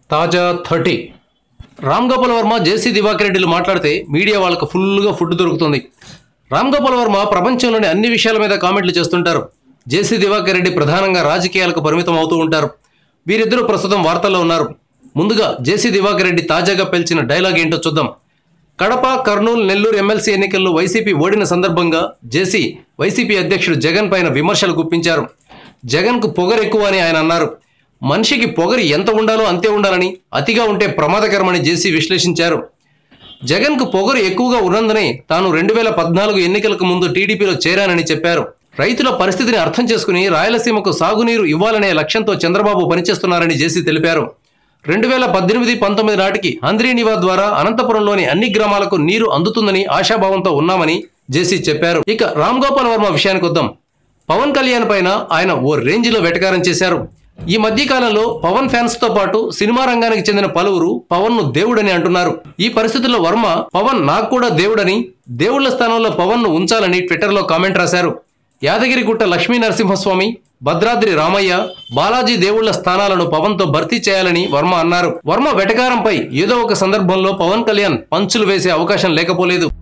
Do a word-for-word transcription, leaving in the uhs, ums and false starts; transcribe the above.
తాజా thirty Ramgopal Varma JC దివాకరెడ్డిలు మాట్లాడితే మీడియా వాళ్ళకు ఫుల్గా ఫుడ్ దొరుకుతుంది. రామ్గోపాల్ వర్మ ప్రపంచంలోని అన్ని విషయాల మీద కామెంట్లు చేస్తుంటారు. జేసీ దివాకరెడ్డి ప్రధానంగా రాజకీయాలకు పరిమితం అవుతూ ఉంటారు. వీరిద్దరూ ప్రస్తుతం వార్తల్లో ఉన్నారు. ముందుగా జేసీ దివాకరెడ్డి తాజాగా పేల్చిన డైలాగ్ ఏంటో చూద్దాం. కడప, కర్నూలు, నెల్లూరు ఎమ్మెల్సీ ఎన్నికల్లో వైసీపీ ఓడిన సందర్భంగా జేసీ వైసీపీ అధ్యక్షుడు జగన్ పైన విమర్శలు గుప్పించారు. జగన్కు పొగరు ఎక్కువ అని ఆయన అన్నారు. మనిషికి పొగరు ఎంత ఉండాలో అంతే ఉండాలని, అతిగా ఉంటే ప్రమాదకరమని జేసీ విశ్లేషించారు. జగన్కు పొగరు ఎక్కువగా ఉన్నందునే తాను రెండు వేల పద్నాలుగు ఎన్నికలకు ముందు టీడీపీలో చేరానని చెప్పారు. రైతుల పరిస్థితిని అర్థం చేసుకుని రాయలసీమకు సాగునీరు ఇవ్వాలనే లక్ష్యంతో చంద్రబాబు పనిచేస్తున్నారని జేసీ తెలిపారు. రెండు వేల పద్దెనిమిది పంతొమ్మిది నాటికి హంద్రీనివా ద్వారా అనంతపురంలోని అన్ని గ్రామాలకు నీరు అందుతుందని ఆశాభావంతో ఉన్నామని జేసీ చెప్పారు. ఇక రామ్గోపాల్ వర్మ విషయానికి వద్దాం. పవన్ కళ్యాణ్ పైన ఆయన ఓ రేంజ్లో వెటకారం చేశారు. ఈ మధ్య కాలంలో పవన్ ఫ్యాన్స్ తో పాటు సినిమా రంగానికి చెందిన పలువురు పవన్ ను దేవుడని అంటున్నారు. ఈ పరిస్థితుల్లో వర్మ పవన్ నాకు కూడా దేవుడని, దేవుళ్ల స్థానంలో పవన్ ను ఉంచాలని ట్విట్టర్ లో కామెంట్ రాశారు. యాదగిరిగుట్ట లక్ష్మీ నరసింహస్వామి, భద్రాద్రి రామయ్య, బాలాజీ దేవుళ్ల స్థానాలను పవన్ తో భర్తీ చేయాలని వర్మ అన్నారు. వర్మ వెటకారంపై ఏదో ఒక సందర్భంలో పవన్ కళ్యాణ్ పంచులు వేసే అవకాశం లేకపోలేదు.